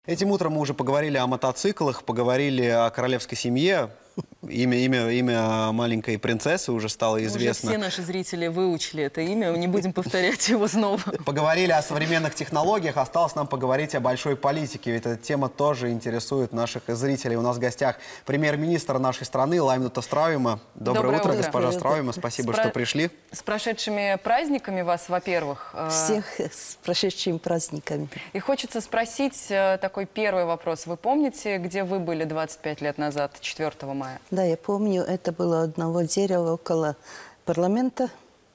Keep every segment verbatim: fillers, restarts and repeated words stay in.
Этим утром мы уже поговорили о мотоциклах, поговорили о королевской семье. Имя, имя, имя маленькой принцессы уже стало известно. Уже все наши зрители выучили это имя, не будем повторять его снова. Поговорили о современных технологиях, осталось нам поговорить о большой политике, ведь эта тема тоже интересует наших зрителей. У нас в гостях премьер-министр нашей страны Лаймина Страума. Доброе, Доброе утро, утро, госпожа Страума, спасибо, Спро... что пришли. С прошедшими праздниками вас, во-первых. Всех с прошедшими праздниками. И хочется спросить такой первый вопрос. Вы помните, где вы были двадцать пять лет назад, четвёртого мая? Да, я помню, это было одного дерева около парламента.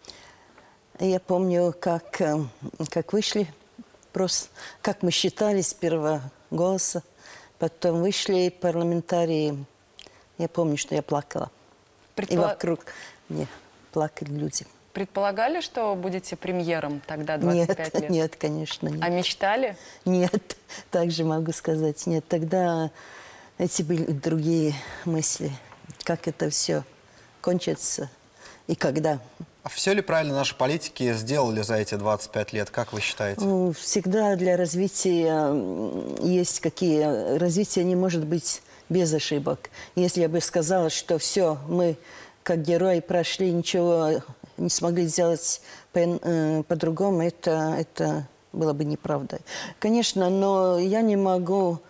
Я помню, как, как вышли, просто как мы считали с первого голоса. Потом вышли парламентарии. Я помню, что я плакала. Предпол... И вокруг мне плакали люди. Предполагали, что будете премьером тогда, двадцать пять нет, лет? Нет, конечно, нет. А мечтали? Нет, также могу сказать. Нет, тогда эти были другие мысли. Как это все кончится и когда. А все ли правильно наши политики сделали за эти двадцать пять лет, как вы считаете? Ну, всегда для развития есть какие... Развитие не может быть без ошибок. Если я бы сказала, что все, мы как герои прошли, ничего не смогли сделать по-другому, это, это было бы неправдой. Конечно, но я не могу...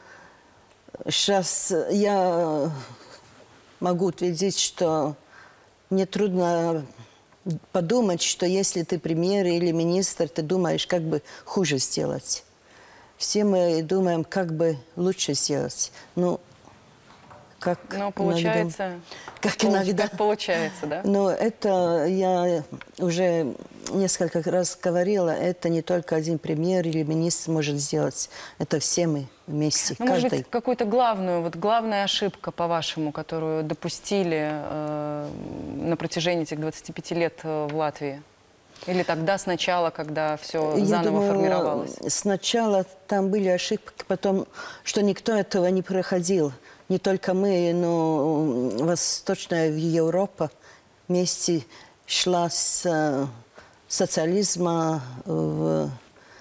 Сейчас я могу утвердить, что мне трудно подумать, что если ты премьер или министр, ты думаешь, как бы хуже сделать. Все мы думаем, как бы лучше сделать. Ну, как Но получается, иногда, как иногда. Как получается, да? Но это я уже несколько раз говорила, это не только один премьер или министр может сделать, это все мы вместе. Ну, может быть, какую-то главную, вот главная ошибка, по-вашему, которую допустили э, на протяжении этих двадцати пяти лет в Латвии? Или тогда сначала, когда все Я заново думаю, формировалось? Сначала там были ошибки, потом, что никто этого не проходил. Не только мы, но Восточная Европа вместе шла с социализма в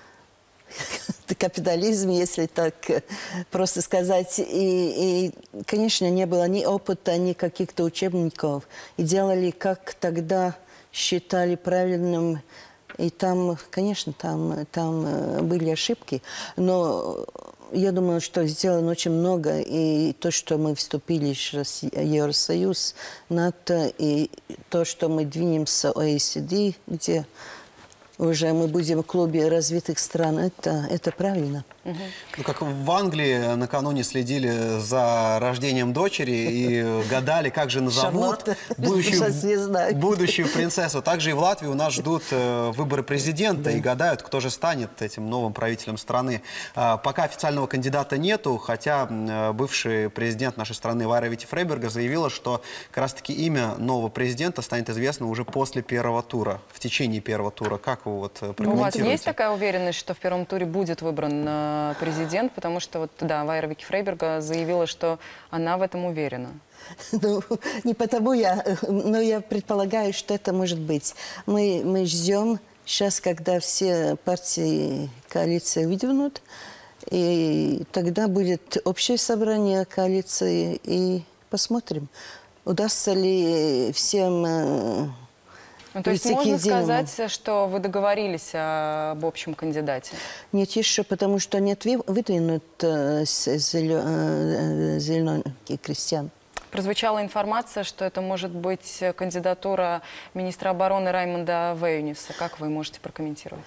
капитализм, если так просто сказать. И, и, конечно, не было ни опыта, ни каких-то учебников. И делали, как тогда считали правильным. И там, конечно, там, там были ошибки. Но я думаю, что сделано очень много. И то, что мы вступили в Евросоюз, НАТО, и то, что мы двинемся в о и си ди, где уже мы будем в клубе развитых стран, это, это правильно. Ну, как в Англии накануне следили за рождением дочери и гадали, как же назовут будущую, будущую принцессу. Также и в Латвии у нас ждут э, выборы президента, да, и гадают, кто же станет этим новым правителем страны. А, пока официального кандидата нету, хотя э, бывший президент нашей страны Вайра Вити-Фрейберга заявила, что как раз-таки имя нового президента станет известно уже после первого тура, в течение первого тура. Как вы вот прокомментируете? У вас есть такая уверенность, что в первом туре будет выбран э, президент, потому что вот, да, Вайра Вити-Фрейберга заявила, что она в этом уверена. Ну, не потому я, но я предполагаю, что это может быть. Мы, мы ждем сейчас, когда все партии коалиции выдвинут, и тогда будет общее собрание коалиции, и посмотрим, удастся ли всем... Ну, то есть можно сказать, что вы договорились об общем кандидате? Нет, еще, потому что нет выдвинут э, зеленых крестьян. Прозвучала информация, что это может быть кандидатура министра обороны Раймонда Веюниса. Как вы можете прокомментировать?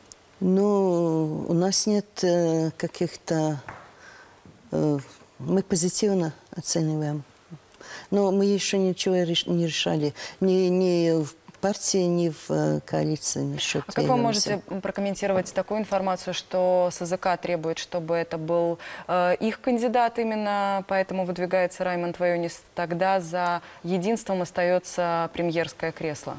Ну, у нас нет э, каких-то... Э, мы позитивно оцениваем. Но мы еще ничего не решали. Не, не в партии, ни в коалиции. А как вы можете прокомментировать такую информацию, что СЗК требует, чтобы это был э, их кандидат именно, поэтому выдвигается Раймонд Веюнис, тогда за единством остается премьерское кресло?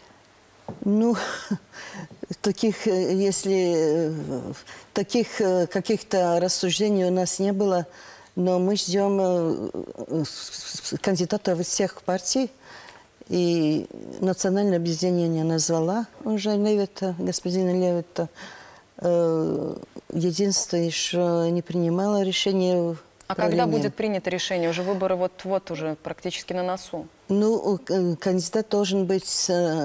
Ну, таких, если таких каких-то рассуждений у нас не было, но мы ждем кандидатов из всех партий. И национальное объединение назвала уже Левита, господина Левита. Единство еще не принимало решение. А когда будет принято решение? Уже выборы вот-вот уже практически на носу. Ну, кандидат должен быть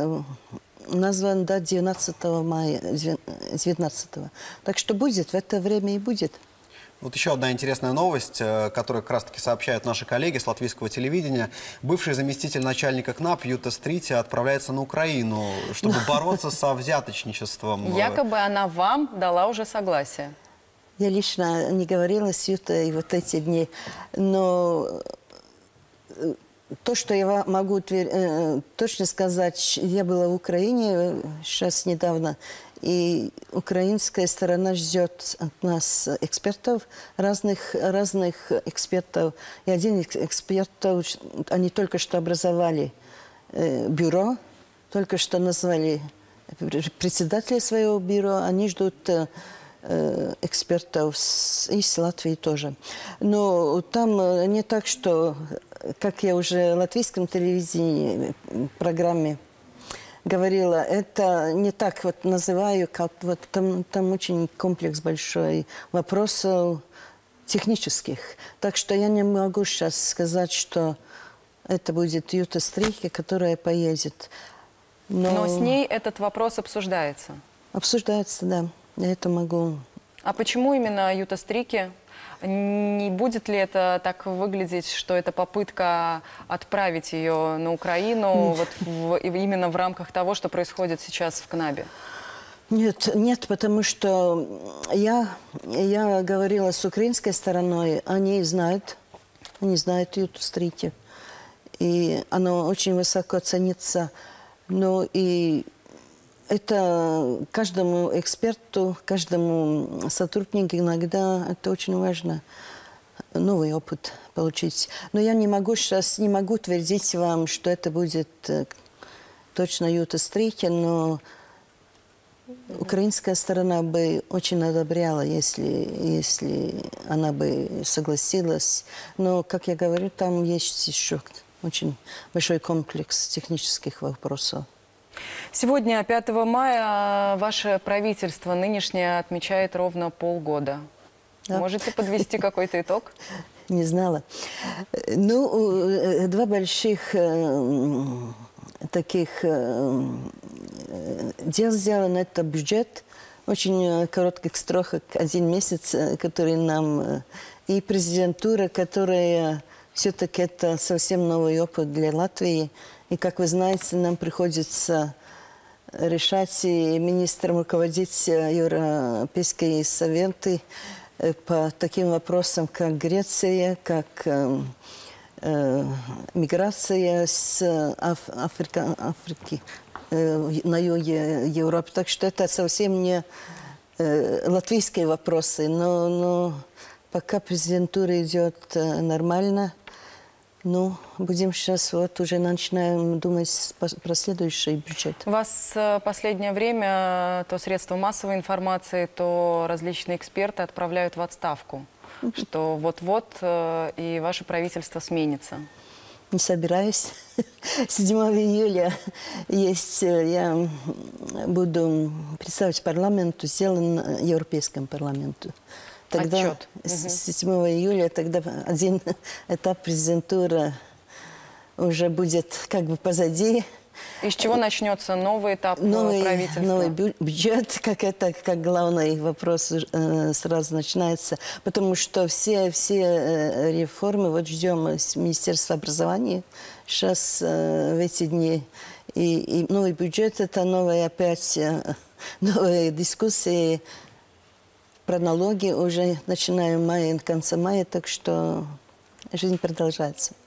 назван до девятнадцатого мая, девятнадцатого. Так что будет, в это время и будет. Вот еще одна интересная новость, которую как раз-таки сообщают наши коллеги с латвийского телевидения. Бывший заместитель начальника КНАП Юта Стрите отправляется на Украину, чтобы бороться со взяточничеством. Якобы она вам дала уже согласие. Я лично не говорила с Ютой вот эти дни, но то, что я могу точно сказать, я была в Украине сейчас недавно, и украинская сторона ждет от нас экспертов, разных, разных экспертов. И один из экспертов, они только что образовали э, бюро, только что назвали председателя своего бюро, они ждут э, экспертов с, из Латвии тоже. Но там не так, что, как я уже в латвийском телевидении программе говорила, это не так вот называю, как вот там, там очень комплекс большой вопросов технических. Так что я не могу сейчас сказать, что это будет Юта Стрите, которая поедет. Но... Но с ней этот вопрос обсуждается? Обсуждается, да. Я это могу. А почему именно Юта Стрите? Не будет ли это так выглядеть, что это попытка отправить ее на Украину вот в, именно в рамках того, что происходит сейчас в КНАБе? Нет, нет, потому что я, я говорила с украинской стороной, они знают, они знают Юту Стрите, и оно очень высоко ценится, но и это каждому эксперту, каждому сотруднику иногда это очень важно, новый опыт получить. Но я не могу сейчас, не могу твердить вам, что это будет точно Юта Стрите, но украинская сторона бы очень одобряла, если, если она бы согласилась. Но, как я говорю, там есть еще очень большой комплекс технических вопросов. Сегодня, пятого мая, ваше правительство нынешнее отмечает ровно полгода. Да. Можете подвести какой-то итог? Не знала. Ну, два больших э, таких э, дел сделано. Это бюджет, очень коротких строках, один месяц, который нам... И президентура, которая все-таки это совсем новый опыт для Латвии. И, как вы знаете, нам приходится решать и министрам руководить Европейские советы по таким вопросам, как Греция, как э, э, миграция с Аф Африка, Африки э, на юге Европы. Так что это совсем не э, латвийские вопросы, но, но пока президентура идет э, нормально. Ну, будем сейчас вот уже начинаем думать про следующий бюджет. Вас в последнее время то средства массовой информации, то различные эксперты отправляют в отставку, mm-hmm. что вот-вот и ваше правительство сменится. Не собираюсь. седьмого июля есть, я буду представить парламенту, сделан Европейскому парламенту. Тогда Отчет. с седьмого июля тогда один этап президентуры уже будет как бы позади. Из чего начнется новый этап новый, правительства? Новый бюджет, как это, как главный вопрос э, сразу начинается. Потому что все, все э, реформы, вот ждем с Министерства образования сейчас э, в эти дни. И, и новый бюджет, это новые опять, э, новые дискуссии. Про налоги уже начинаем мая, конца мая, так что жизнь продолжается.